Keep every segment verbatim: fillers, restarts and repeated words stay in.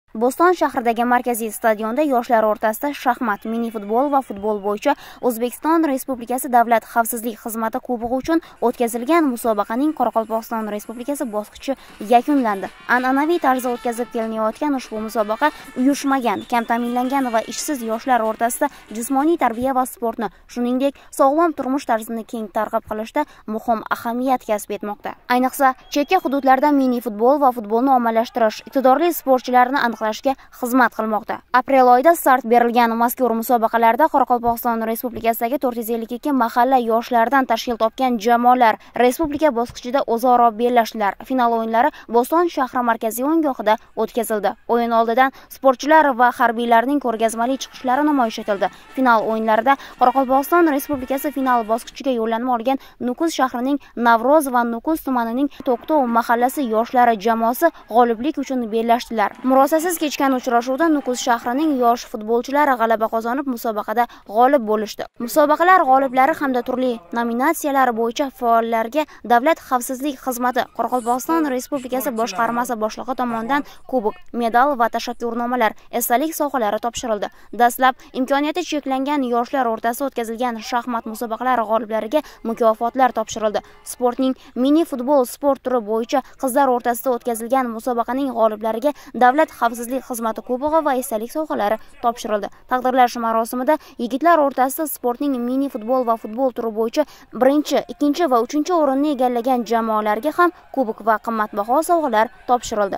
Bo'ston shahridagi markaziy stadionda yoshlar o'rtasida shaxmat, mini futbol va futbol bo'yicha O'zbekiston Respublikasi Davlat xavfsizlik xizmati kubog'i uchun o'tkazilgan musobaqaning Qoraqalpog'iston Respublikasi bosqichi yakunlandi. An'anaviy tarzda o'tkazib kelinayotgan ushbu musobaqa uyushmagan, kam ta'minlangan va ishsiz yoshlar o'rtasida jismoniy tarbiya va sportni, shuningdek, sog'lom turmush tarzini keng targ'ib qilishda muhim ahamiyat kasb etmoqda. Ayniqsa, chekka hududlarda mini futbol va futbolni ommalashtirish iqtidorli sportchilarni aniqlashga xizmat qilmoqda. Aprel oyida start berilgan mazkur musobaqalarda Qoraqalpog'iston Respublikasidagi to'rt yuz ellik ikki mahalla yoshlardan tashkil topgan jamoalar respublika bosqichida o'zaro bellashdilar. Final o'yinlari Bo'ston shahri markaziy o'yingohida o'tkazildi. O'yin oldidan sportchilar va harbiylarning ko'rgazmali chiqishlari namoyish etildi. Final o'yinlarida Qoraqalpog'iston Respublikasi final bosqichiga yo'llanma olgan Nukus shahrining Navro'z va Nukus tumanining To'qtov mahallasi yoshlari jamoasi g'oliblik uchun bellashdilar. Murosasiz kechgan uchrashuvda Nukus shahrining yosh futbolchilari g'alaba qozonib, musobaqada g'olib bo'lishdi. Musobaqalar g'oliblari hamda turli nominatsiyalar bo'yicha faollarga Davlat xavfsizlik xizmati Qoraqalpog'iston Respublikasi boshqarmasi boshlig'i tomonidan kubok, medal va tashakkurnomalar, esdalik sovg'alari topshirildi. Dastlab imkoniyati cheklangan yoshlar o'rtasida o'tkazilgan shaxmat musobaqalari g'oliblariga mukofotlar topshirildi. Sportning mini futbol sport turi bo'yicha qizlar o'rtasida o'tkazilgan musobaqaning g'oliblariga Davlat xavfsizlik xizmati kubog'i va esdalik sovg'alari topshirildi. Taqdirlash marosimida yigitlar o'rtasida sportning mini futbol va futbol turi bo'yicha birinchi, ikkinchi va uchinchi o'rinni egallagan jamoalarga ham kubok va qimmatbaho sovg'alar topshirildi.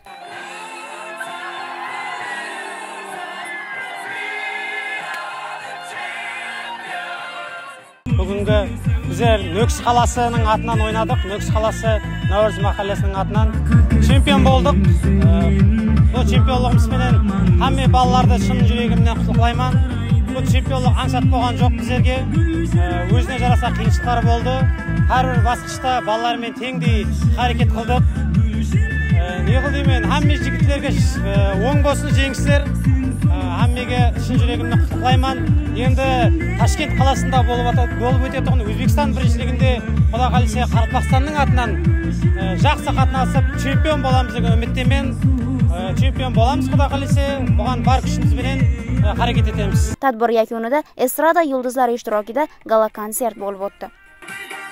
Bugungi bizler Nukus qalasining atынан o'ynadik. Nukus qalasi Navro'z mahallasining atынан chempion bo'ldik. Bu chempionligimiz bilan hamma bolalarni chin yuragimdan qutlaqlayman. Bu chempionlik ansat bo'lgan yo'q bizlarga. O'zine yarasa qiyinchiliklar bo'ldi. Har bir bosqichda bolalarмен tengdek harakat qildik. Ne qildimmen hamma yigitlarga o'ng bo'lsin jengsiz. Hammaga chin yuragimdan qutlaqlayman. Endi Toshkent qalasida bo'lib bo'lib o'tayotgan O'zbekiston birinchiligida Xudo qalasa Qoraqalpog'istonning atынан yaxshi qatnashib chempion bo'lamiz degan umiddaman. Chempion bo'lamiz Xudo qalasa, bo'lgan bor kuchimiz bilan harakat etamiz. Tadbir yakunida estrada yulduzlari ishtirokida gala konsert bo'lib o'tdi.